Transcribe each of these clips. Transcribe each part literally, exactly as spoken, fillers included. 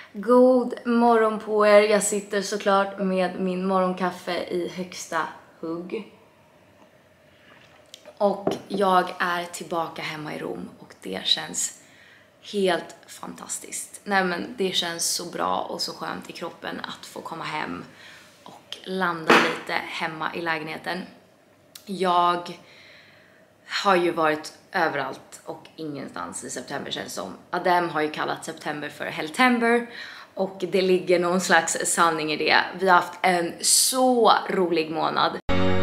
God morgon på er. Jag sitter såklart med min morgonkaffe i högsta hugg. Och jag är tillbaka hemma i Rom och det känns helt fantastiskt. Nej men det känns så bra och så skönt i kroppen att få komma hem och landa lite hemma i lägenheten. Jag har ju varit överallt och ingenstans i september känns som. Adem har ju kallat september för Helltember och det ligger någon slags sanning i det. Vi har haft en så rolig månad.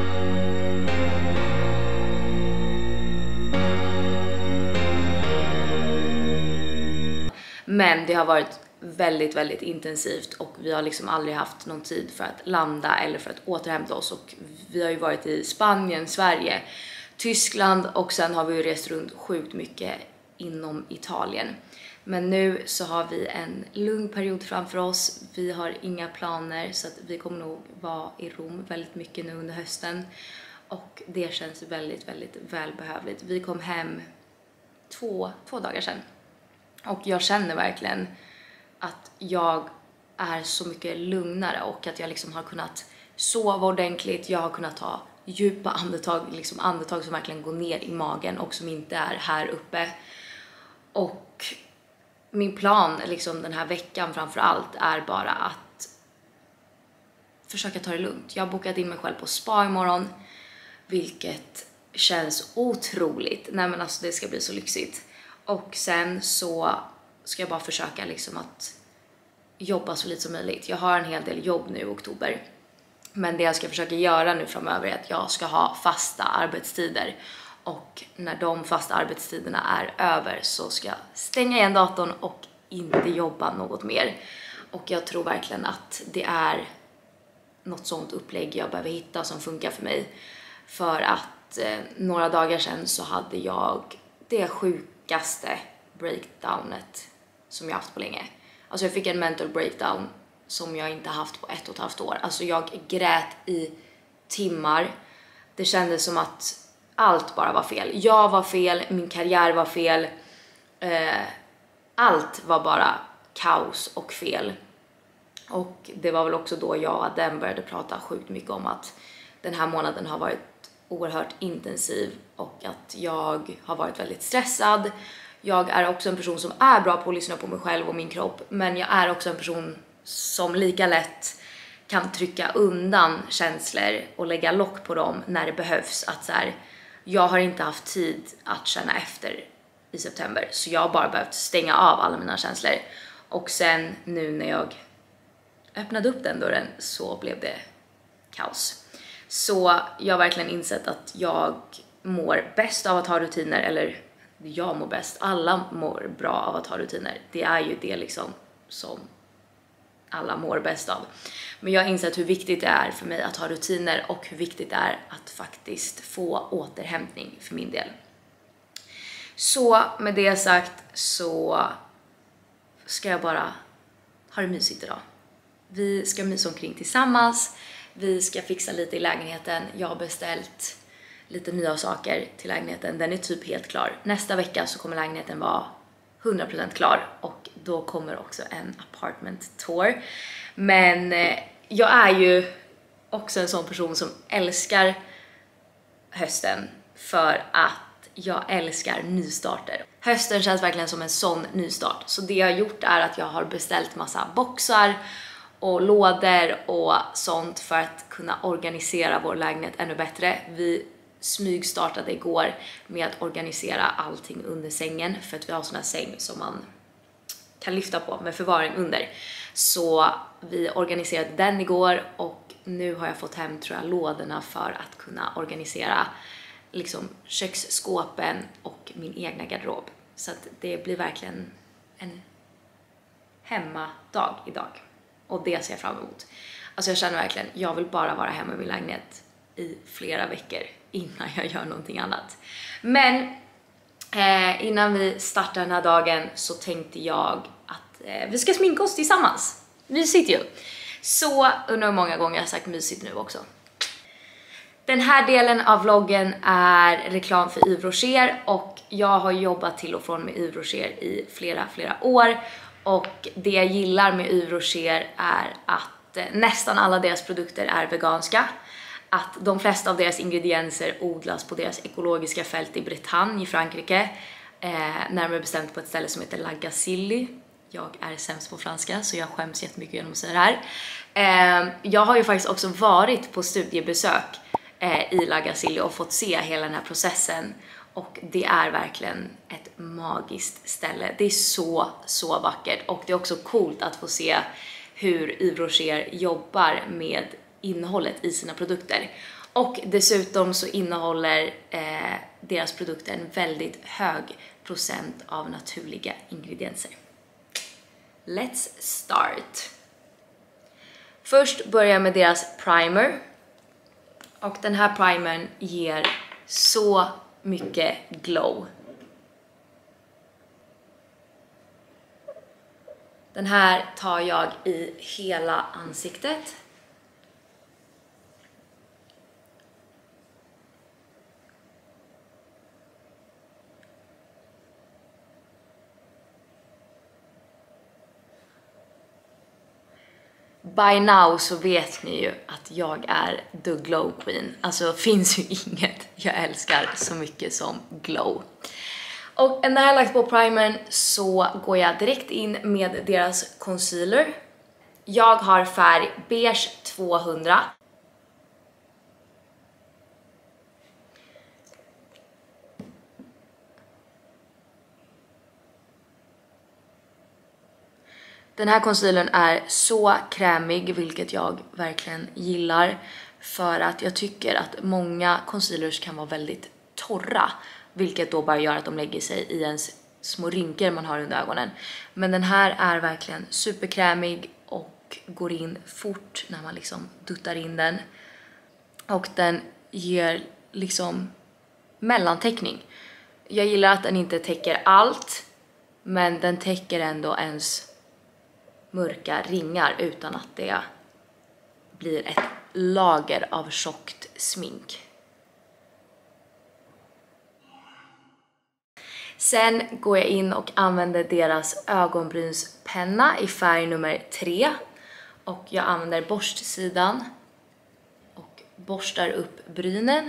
Men det har varit väldigt, väldigt intensivt och vi har liksom aldrig haft någon tid för att landa eller för att återhämta oss. Och vi har ju varit i Spanien, Sverige, Tyskland och sen har vi ju rest runt sjukt mycket inom Italien. Men nu så har vi en lugn period framför oss. Vi har inga planer så att vi kommer nog vara i Rom väldigt mycket nu under hösten. Och det känns väldigt, väldigt välbehövligt. Vi kom hem två, två dagar sedan. Och jag känner verkligen att jag är så mycket lugnare och att jag liksom har kunnat sova ordentligt. Jag har kunnat ta djupa andetag, liksom andetag som verkligen går ner i magen och som inte är här uppe. Och min plan liksom den här veckan framför allt är bara att försöka ta det lugnt. Jag har bokat in mig själv på spa imorgon, vilket känns otroligt. Nej men alltså det ska bli så lyxigt. Och sen så ska jag bara försöka liksom att jobba så lite som möjligt. Jag har en hel del jobb nu i oktober. Men det jag ska försöka göra nu framöver är att jag ska ha fasta arbetstider. Och när de fasta arbetstiderna är över så ska jag stänga igen datorn och inte jobba något mer. Och jag tror verkligen att det är något sånt upplägg jag behöver hitta som funkar för mig. För att eh, några dagar sedan så hade jag det sjukaste breakdownet som jag haft på länge. Alltså jag fick en mental breakdown som jag inte haft på ett och ett halvt år. Alltså jag grät i timmar. Det kändes som att allt bara var fel. Jag var fel, min karriär var fel. Eh, allt var bara kaos och fel. Och det var väl också då jag och Adem började prata sjukt mycket om att den här månaden har varit oerhört intensiv och att jag har varit väldigt stressad. Jag är också en person som är bra på att lyssna på mig själv och min kropp, men jag är också en person som lika lätt kan trycka undan känslor och lägga lock på dem när det behövs. Att så här, jag har inte haft tid att känna efter i september, så jag har bara behövt stänga av alla mina känslor. Och sen nu när jag öppnade upp den dörren så blev det kaos. Så jag har verkligen insett att jag mår bäst av att ha rutiner, eller jag mår bäst, alla mår bra av att ha rutiner. Det är ju det liksom som alla mår bäst av. Men jag har insett hur viktigt det är för mig att ha rutiner och hur viktigt det är att faktiskt få återhämtning för min del. Så med det sagt så ska jag bara ha det mysigt idag. Vi ska mysa omkring tillsammans. Vi ska fixa lite i lägenheten. Jag har beställt lite nya saker till lägenheten. Den är typ helt klar. Nästa vecka så kommer lägenheten vara hundra procent klar. Och då kommer också en apartment tour. Men eh, jag är ju också en sån person som älskar hösten. För att jag älskar nystarter. Hösten känns verkligen som en sån nystart. Så det jag har gjort är att jag har beställt massa boxar och lådor och sånt för att kunna organisera vår lägenhet ännu bättre. Vi smygstartade igår med att organisera allting under sängen, för att vi har sån här säng som man kan lyfta på med förvaring under. Så vi organiserade den igår och nu har jag fått hem, tror jag, lådorna för att kunna organisera liksom köksskåpen och min egna garderob. Så att det blir verkligen en hemmadag idag. Och det ser jag fram emot. Alltså jag känner verkligen, jag vill bara vara hemma i min lägenhet i flera veckor innan jag gör någonting annat. Men eh, innan vi startar den här dagen så tänkte jag att eh, vi ska sminka oss tillsammans. Mysigt ju. Så undrar hur många gånger jag har sagt mysigt nu också. Den här delen av vloggen är reklam för Yves Rocher och jag har jobbat till och från med Yves Rocher i flera, flera år. Och det jag gillar med Yves Rocher är att nästan alla deras produkter är veganska. Att de flesta av deras ingredienser odlas på deras ekologiska fält i Bretagne i Frankrike. Eh, närmare bestämt på ett ställe som heter La Gacilly. Jag är sämst på franska så jag skäms jättemycket genom att säga det här. Eh, jag har ju faktiskt också varit på studiebesök eh, i La Gacilly och fått se hela den här processen. Och det är verkligen ett magiskt ställe. Det är så, så vackert. Och det är också coolt att få se hur Yves Rocher jobbar med innehållet i sina produkter. Och dessutom så innehåller eh, deras produkter en väldigt hög procent av naturliga ingredienser. Let's start. Först börjar jag med deras primer. Och den här primern ger så mycket glow. Den här tar jag i hela ansiktet. By now så vet ni ju att jag är the glow queen. Alltså finns ju inget jag älskar så mycket som glow. Och när jag har lagt på primern så går jag direkt in med deras concealer. Jag har färg beige tvåhundra. Den här concealern är så krämig, vilket jag verkligen gillar. För att jag tycker att många concealers kan vara väldigt torra. Vilket då bara gör att de lägger sig i ens små rynkor man har under ögonen. Men den här är verkligen superkrämig och går in fort när man liksom duttar in den. Och den ger liksom mellantäckning. Jag gillar att den inte täcker allt, men den täcker ändå ens mörka ringar utan att det blir ett lager av tjockt smink. Sen går jag in och använder deras ögonbrynspenna i färg nummer tre. Och jag använder borstsidan och borstar upp brynen.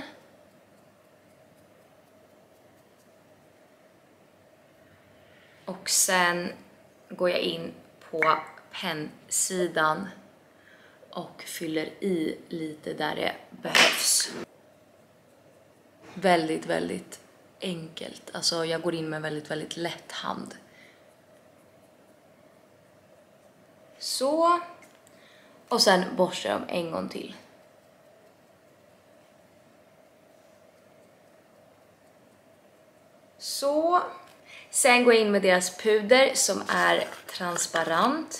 Och sen går jag in på pennsidan och fyller i lite där det behövs. Väldigt, väldigt enkelt. Alltså jag går in med väldigt, väldigt lätt hand. Så. Och sen borstar jag dem en gång till. Så. Sen går jag in med deras puder som är transparent.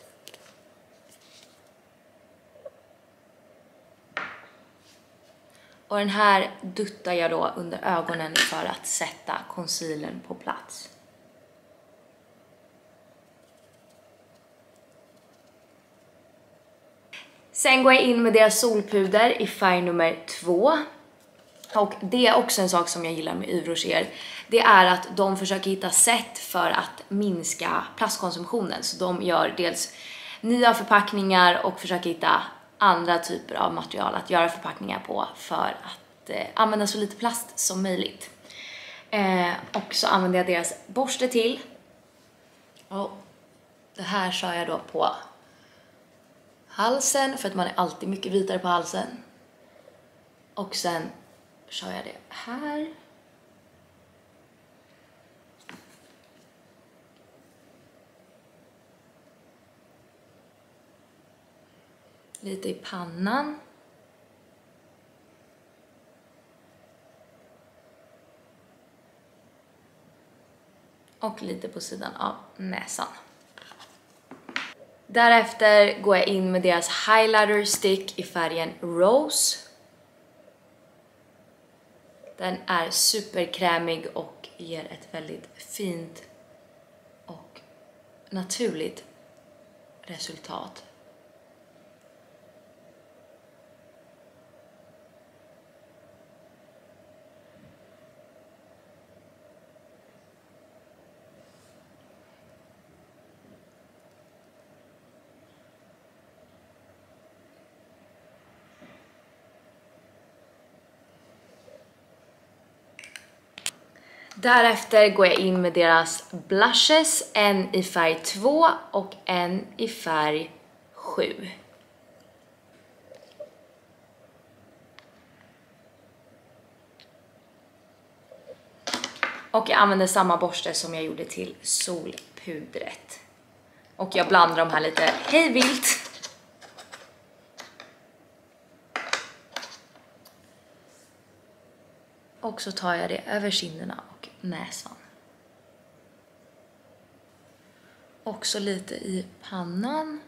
Och den här duttar jag då under ögonen för att sätta concealern på plats. Sen går jag in med deras solpuder i färg nummer två. Och det är också en sak som jag gillar med Yves Rocher. Det är att de försöker hitta sätt för att minska plastkonsumtionen. Så de gör dels nya förpackningar och försöker hitta andra typer av material att göra förpackningar på för att eh, använda så lite plast som möjligt. Eh, och så använder jag deras borste till. Och det här kör jag då på halsen för att man är alltid mycket vitare på halsen. Och sen kör jag det här. Lite i pannan. Och lite på sidan av näsan. Därefter går jag in med deras highlighter stick i färgen Rose. Den är superkrämig och ger ett väldigt fint och naturligt resultat. Därefter går jag in med deras blushes, en i färg två och en i färg sju. Och jag använder samma borste som jag gjorde till solpudret. Och jag blandar de här lite hejvilt. Och så tar jag det över kinderna och näsan. Också lite i pannan.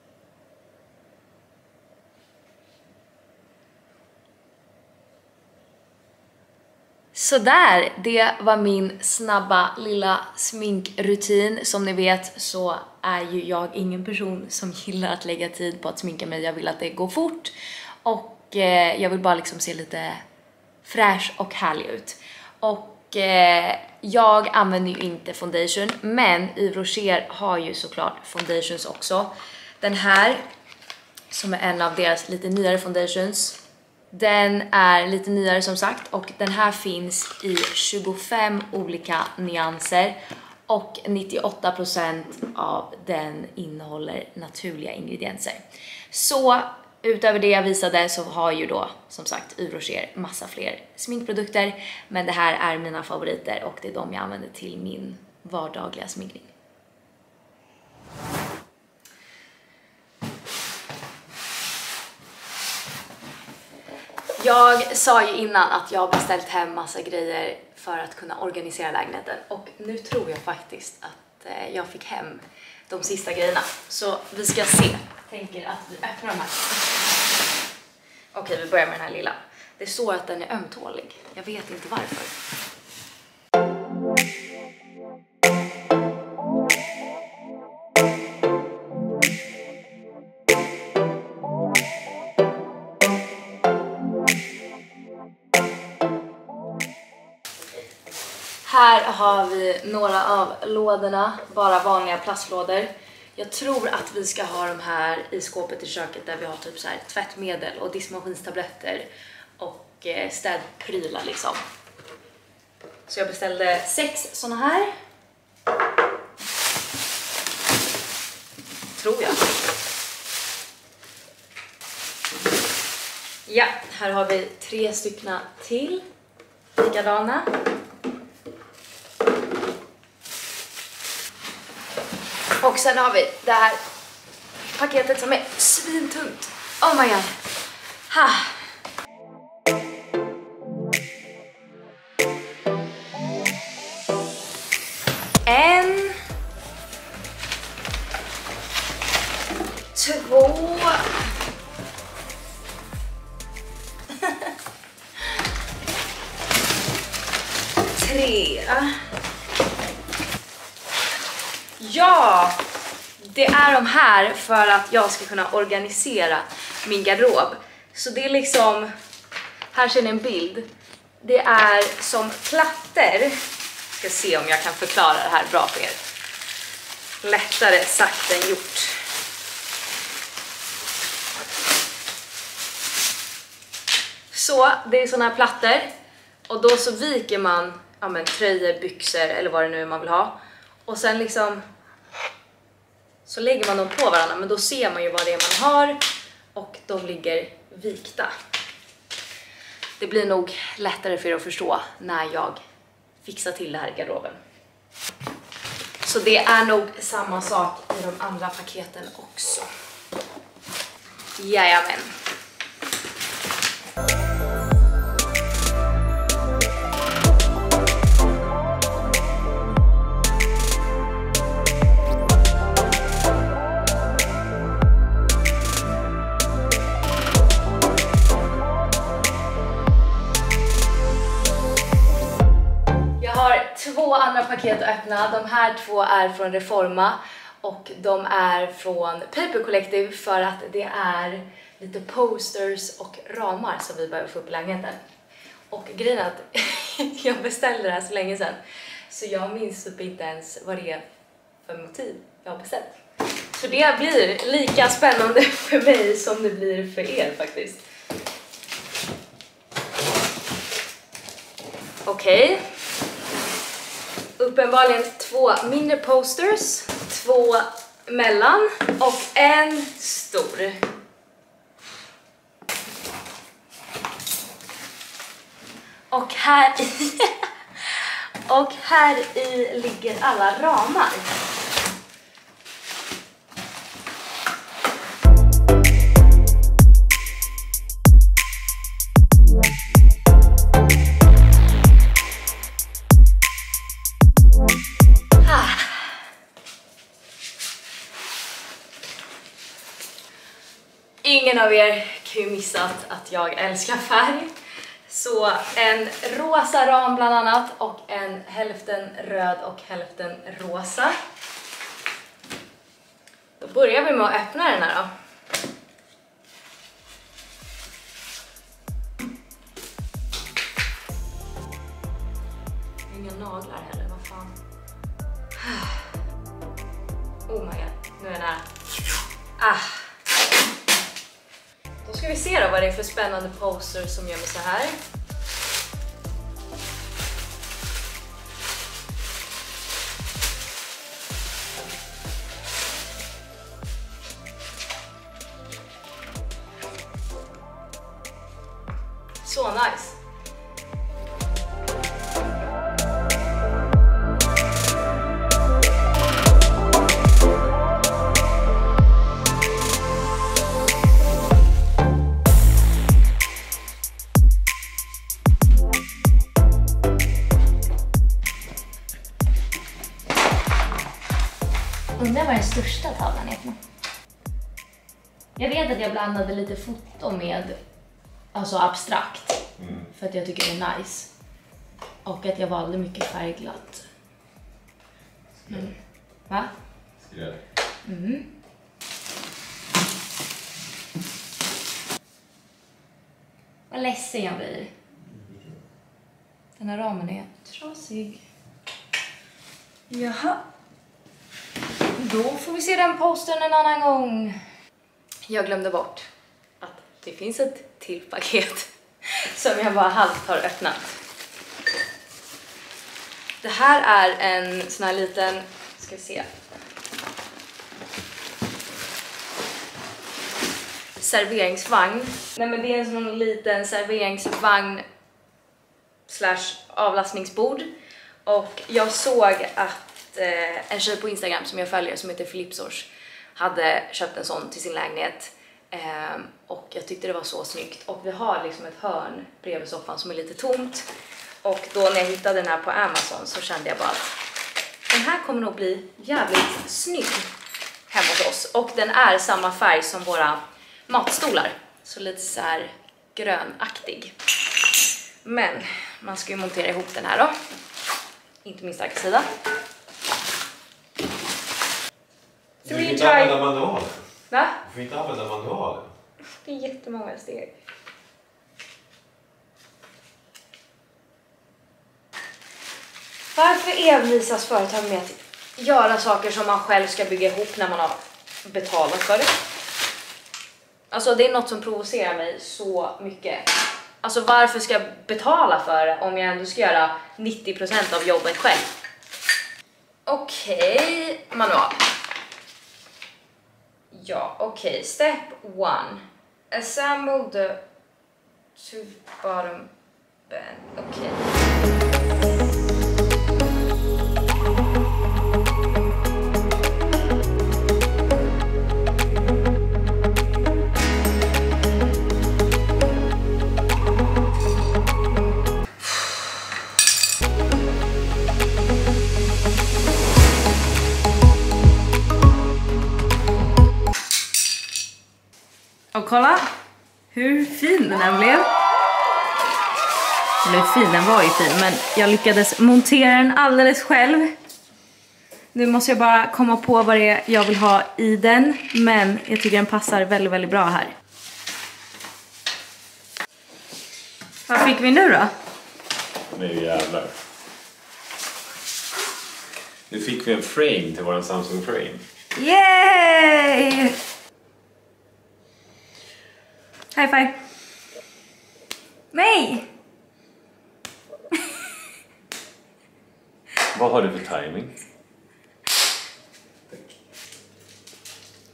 Så där, det var min snabba lilla sminkrutin. Som ni vet så är ju jag ingen person som gillar att lägga tid på att sminka mig. Jag vill att det går fort och eh, jag vill bara liksom se lite fräsch och härlig ut. Och eh, jag använder ju inte foundation, men Yves Rocher har ju såklart foundations också. Den här som är en av deras lite nyare foundations. Den är lite nyare som sagt och den här finns i tjugofem olika nyanser och nittioåtta procent av den innehåller naturliga ingredienser. Så utöver det jag visade så har ju då som sagt Yves Rocher massa fler sminkprodukter, men det här är mina favoriter och det är de jag använder till min vardagliga sminkning. Jag sa ju innan att jag har beställt hem massa grejer för att kunna organisera lägenheten och nu tror jag faktiskt att jag fick hem de sista grejerna. Så vi ska se. Jag tänker att vi öppnar de här. Okej, vi börjar med den här lilla. Det står att den är ömtålig. Jag vet inte varför. Här har vi några av lådorna, bara vanliga plastlådor. Jag tror att vi ska ha de här i skåpet i köket där vi har typ så här tvättmedel och diskmaskinstabletter och städprylar liksom. Så jag beställde sex såna här. Tror jag. Ja, här har vi tre stycken till. Likadana. Och sen har vi det här paketet som är svintungt. Oh my god. Ha. En. Två. Tre. Ja, det är de här för att jag ska kunna organisera min garderob. Så det är liksom, här ser ni en bild. Det är som plattor. Jag ska se om jag kan förklara det här bra för er. Lättare sagt än gjort. Så det är såna här plattor. Och då så viker man ja, men, tröjor, byxor eller vad det nu är man vill ha. Och sen liksom så lägger man dem på varandra, men då ser man ju vad det är man har och de ligger vikta. Det blir nog lättare för er att förstå när jag fixar till det här i garderoben. Så det är nog samma sak i de andra paketen också. Jajamän. Två andra paket att öppna. De här två är från Reforma och de är från Paper Collective för att det är lite posters och ramar som vi behöver få upp i lägenheten. Och grejen är att jag beställde det här så länge sedan så jag minns typ inte ens vad det är för motiv jag har beställt. Så det blir lika spännande för mig som det blir för er faktiskt. Okej. Okay. uppenbarligen två mindre posters, två mellan och en stor. Och här i, och här i ligger alla ramar. Ingen av er kan ju missat att jag älskar färg. Så en rosa ram bland annat och en hälften röd och hälften rosa. Då börjar vi med att öppna den här då. Inga naglar heller, vad fan. Oh my god, nu är den här. Ah. Då ska vi se då vad det är för spännande poster som gör mig så här. Så nice. Undrar vad den största tavlan är för något. Jag vet att jag blandade lite foto med alltså abstrakt. Mm. För att jag tycker det är nice. Och att jag valde mycket färgglatt. Mm. Va? Skräll. Mm. Vad ledsen jag blir. Den här ramen är trasig. Jaha. Då får vi se den posten en annan gång. Jag glömde bort att det finns ett till paket som jag bara halvt har öppnat. Det här är en sån här liten, ska vi se, serveringsvagn. Nej men det är en sån liten serveringsvagn slash avlastningsbord. Och jag såg att en tjej på Instagram som jag följer som heter Filipsors hade köpt en sån till sin lägenhet ehm, och jag tyckte det var så snyggt. Och vi har liksom ett hörn bredvid soffan som är lite tomt, och då när jag hittade den här på Amazon så kände jag bara att den här kommer nog bli jävligt snygg hemma hos oss. Och den är samma färg som våra matstolar, så lite så här grönaktig. Men man ska ju montera ihop den här då, inte min starka sida. Du får inte använda manualen. Va? Du får inte använda manualen. Det är jättemånga steg. Varför envisas företag med att göra saker som man själv ska bygga ihop när man har betalat för det? Alltså det är något som provocerar mig så mycket. Alltså varför ska jag betala för det om jag ändå ska göra nittio procent av jobbet själv? Okej, okay, manual. Ja, okej. Okay. Step one. Assemble the two bottom band. Okej. Okay. Och kolla hur fin den här blev. Eller fin, den var ju fin, men jag lyckades montera den alldeles själv. Nu måste jag bara komma på vad det är jag vill ha i den, men jag tycker den passar väldigt, väldigt bra här. Vad fick vi nu då? Nu jävlar. Nu fick vi en frame till våran Samsung frame. Yay! High five. Nej! Vad har du för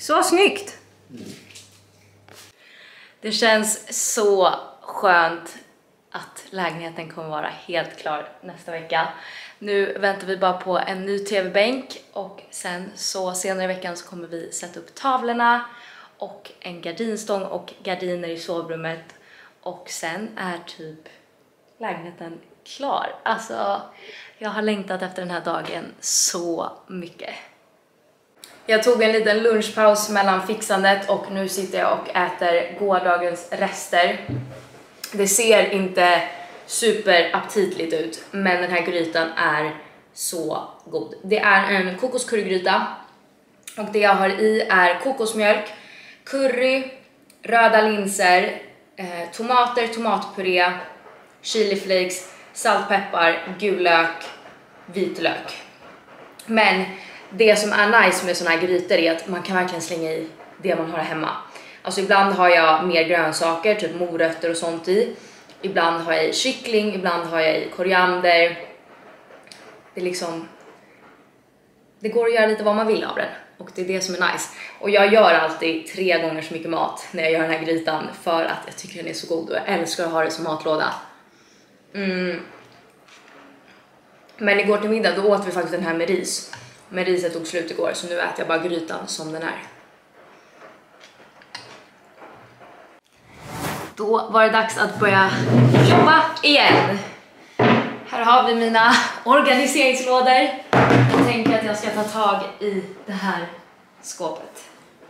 Så snyggt! Mm. Det känns så skönt att lägenheten kommer vara helt klar nästa vecka. Nu väntar vi bara på en ny tv-bänk och sen så senare i veckan så kommer vi sätta upp tavlorna och en gardinstång och gardiner i sovrummet. Och sen är typ lägenheten klar. Alltså, jag har längtat efter den här dagen så mycket. Jag tog en liten lunchpaus mellan fixandet och nu sitter jag och äter gårdagens rester. Det ser inte superaptitligt ut, men den här grytan är så god. Det är en kokoscurrygryta och det jag har i är kokosmjölk, curry, röda linser, eh, tomater, tomatpuré, chiliflakes, saltpeppar, gul lök, vitlök. Men det som är nice med såna här grytor är att man kan verkligen slänga i det man har hemma. Alltså ibland har jag mer grönsaker, typ morötter och sånt i. Ibland har jag i kyckling, ibland har jag i koriander. Det är liksom... Det går att göra lite vad man vill av den. Och det är det som är nice. Och jag gör alltid tre gånger så mycket mat när jag gör den här grytan. För att jag tycker den är så god och jag älskar att ha det som matlåda. Mm. Men igår till middag då åt vi faktiskt den här med ris. Men riset tog slut igår så nu äter jag bara grytan som den är. Då var det dags att börja jobba igen. Här har vi mina organiseringslådor. Jag tänker att jag ska ta tag i det här skåpet.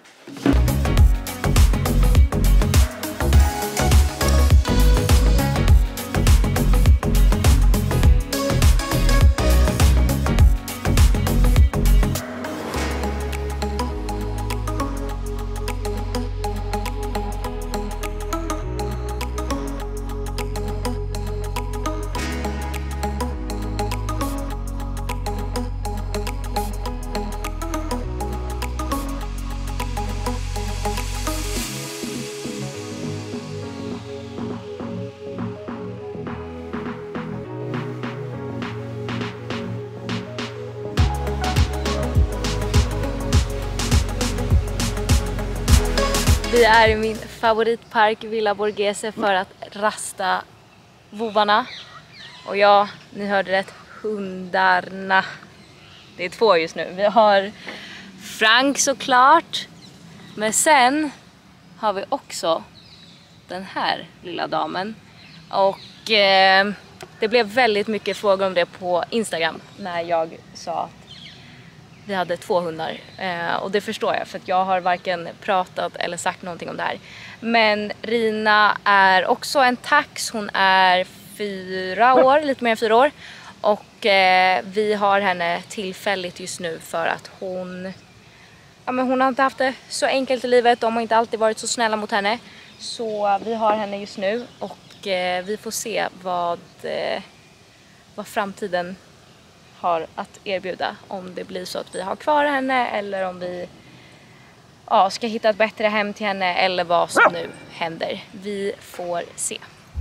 Vi är i min favoritpark Villa Borghese för att rasta vovarna. Och ja, ni hörde rätt, hundarna. Det är två just nu. Vi har Frank såklart. Men sen har vi också den här lilla damen. Och eh, det blev väldigt mycket frågor om det på Instagram när jag sa att vi hade två hundar. Eh, och det förstår jag för att jag har varken pratat eller sagt någonting om det här. Men Rina är också en tax. Hon är fyra år, lite mer än fyra år. Och eh, vi har henne tillfälligt just nu för att hon... Ja, men hon har inte haft det så enkelt i livet. De har inte alltid varit så snälla mot henne. Så vi har henne just nu och eh, vi får se vad, eh, vad framtiden har att erbjuda. Om det blir så att vi har kvar henne eller om vi ja, ska hitta ett bättre hem till henne eller vad som nu händer. Vi får se.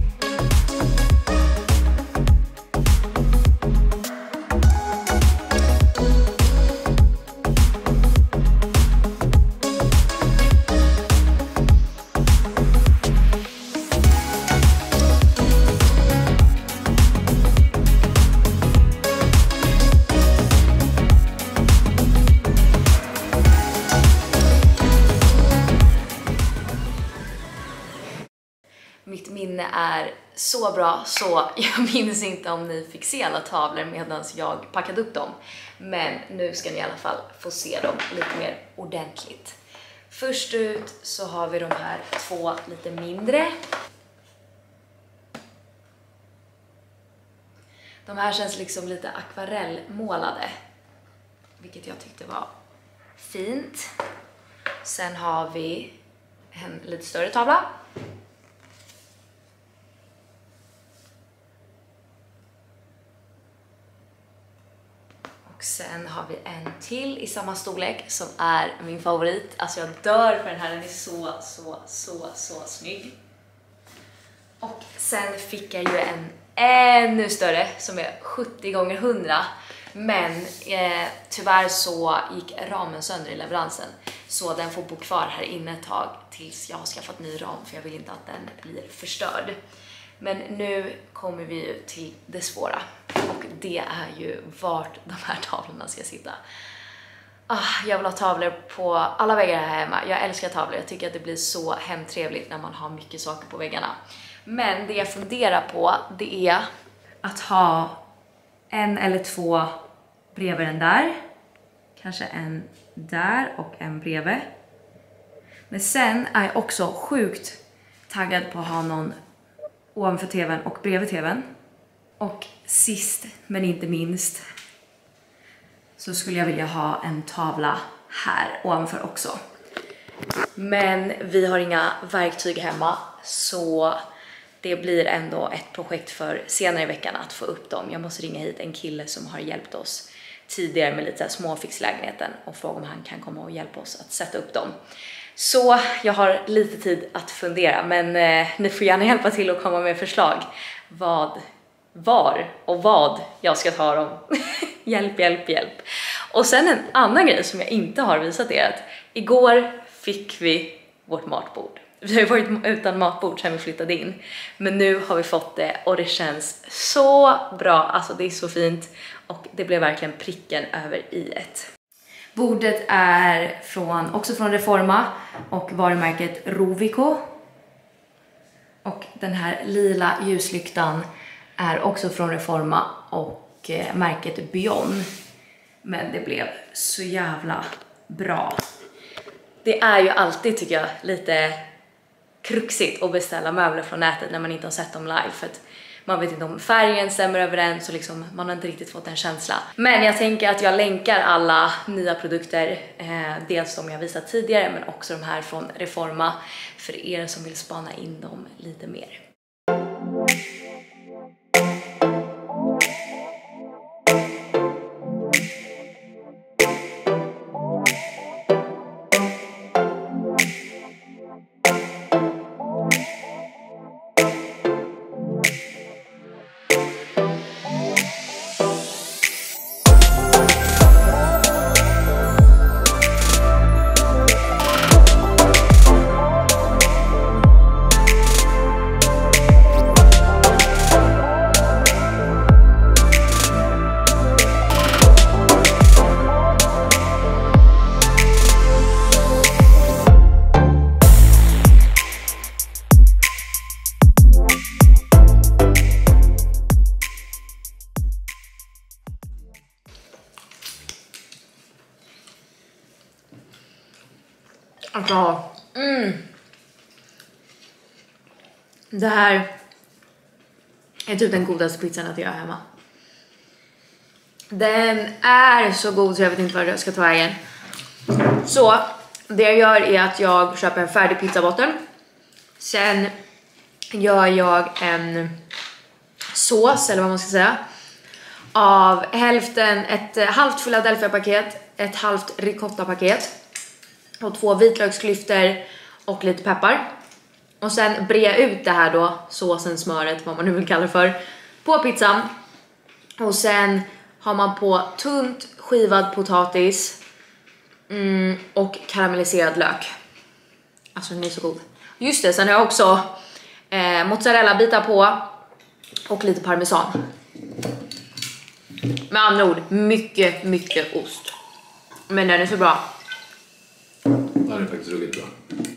Mitt minne är så bra så jag minns inte om ni fick se alla tavlor medan jag packade upp dem. Men nu ska ni i alla fall få se dem lite mer ordentligt. Först ut så har vi de här två lite mindre. De här känns liksom lite akvarellmålade, vilket jag tyckte var fint. Sen har vi en lite större tavla. Och sen har vi en till i samma storlek som är min favorit. Alltså jag dör för den här, den är så, så, så, så snygg. Och sen fick jag ju en ännu större som är sjuttio gånger hundra. Men eh, tyvärr så gick ramen sönder i leveransen. Så den får bo kvar här inne ett tag tills jag har skaffat ny ram. För jag vill inte att den blir förstörd. Men nu kommer vi ju till det svåra. Och det är ju vart de här tavlorna ska sitta. Ah, jag vill ha tavlor på alla väggar här hemma. Jag älskar tavlor. Jag tycker att det blir så hemtrevligt när man har mycket saker på väggarna. Men det jag funderar på, det är att ha en eller två bredvid den där. Kanske en där och en bredvid. Men sen är jag också sjukt taggad på att ha någon ovanför tvn och bredvid tvn. Och sist men inte minst så skulle jag vilja ha en tavla här ovanför också. Men vi har inga verktyg hemma så det blir ändå ett projekt för senare i veckan att få upp dem. Jag måste ringa hit en kille som har hjälpt oss tidigare med lite småfixlägenheten och fråga om han kan komma och hjälpa oss att sätta upp dem. Så jag har lite tid att fundera, men eh, ni får gärna hjälpa till att komma med förslag. Vad, var och vad jag ska ta dem. Hjälp, hjälp, hjälp. Och sen en annan grej som jag inte har visat er. Att igår fick vi vårt matbord. Vi har ju varit utan matbord sedan vi flyttade in. Men nu har vi fått det och det känns så bra. Alltså det är så fint. Och det blev verkligen pricken över i ett. Bordet är från, också från Reforma och varumärket Rovico. Och den här lila ljuslyktan är också från Reforma och eh, märket Beyond. Men det blev så jävla bra. Det är ju alltid, tycker jag, lite kruxigt att beställa möbler från nätet när man inte har sett dem live. För att man vet inte om färgen stämmer överens och liksom, man har inte riktigt fått en känsla. Men jag tänker att jag länkar alla nya produkter. Eh, dels som jag visat tidigare men också de här från Reforma. För er som vill spana in dem lite mer. Alltså, mm. Det här är typ den godaste pizzan att göra hemma. Den är så god så jag vet inte vad jag ska ta vägen. Så det jag gör är att jag köper en färdig pizzabotten. Sen gör jag en sås, eller vad man ska säga, av hälften ett halvt Philadelphia-paket, ett halvt ricotta-paket och två vitlöksklyftor och lite peppar. Och sen bre ut det här då, såsen, smöret, vad man nu vill kalla det för, på pizzan. Och sen har man på tunt skivad potatis mm, och karamelliserad lök. Alltså den är så god. Just det, sen har jag också eh, mozzarella-bitar på och lite parmesan. Med andra ord, mycket, mycket ost. Men den är så bra. Det är faktiskt ruggigt bra.